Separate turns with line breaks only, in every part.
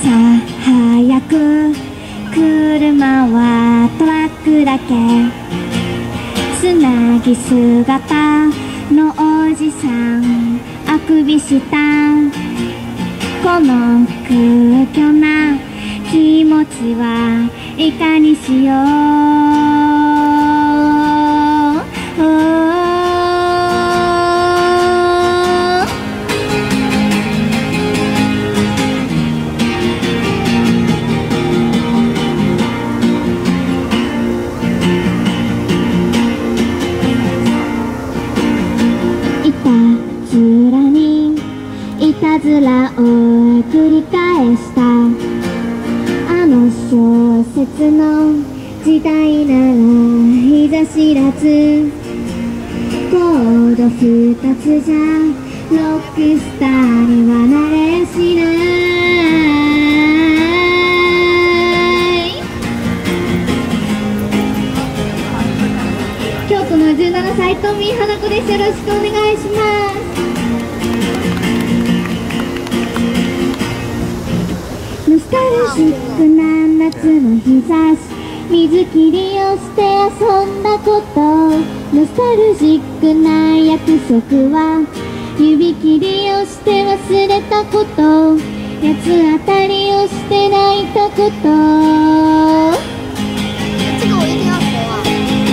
朝早く車はトラックだけ、つなぎ姿のおじさんあくびした。この空虚な気持ちはいかにしよう。いたずらを繰り返したあの小説の時代ならいざ知らず、コード二つじゃロックスターにはなれやしない。京都の17歳トミー花子です。よろしくお願いします。ノスタルジックな夏の日差し、水切りをして遊んだこと。ノスタルジックな約束は指切りをして忘れたこと。八つ当たりをして泣いたこと。这个我一定要说啊。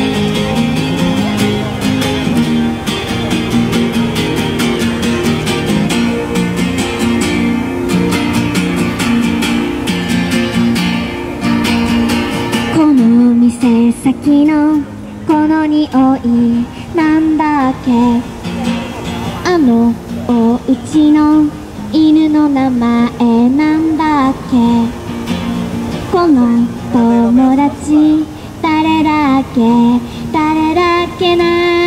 この店先のこの匂いなんだっけ。あのお家の犬の名前なんだっけ。この友達誰だっけ誰だっけな。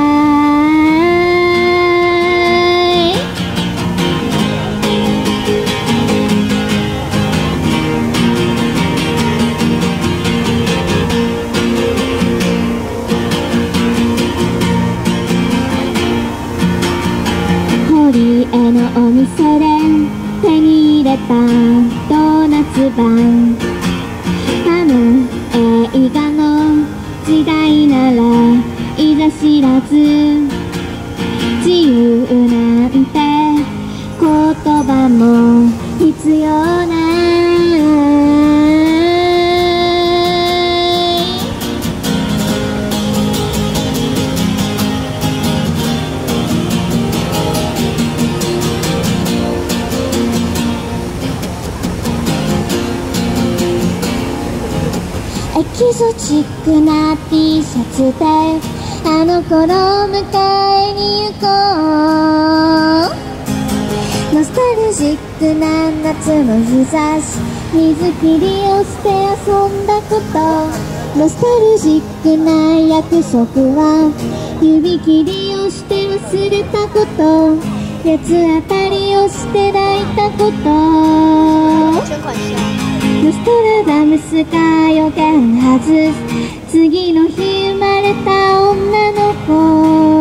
堀江のお店で手に入れたドーナツ版、あの映画の時代ならいざ知らず、自由なんて言葉も必要ない。エキゾチックな T シャツであの頃迎えに行こう。ノスタルジックな夏の日差し、水切りをして遊んだこと。ノスタルジックな約束は指切りをして忘れたこと。八つ当たりをして泣いたこと。ノストラダムスが予言外す、次の日生まれた女の子。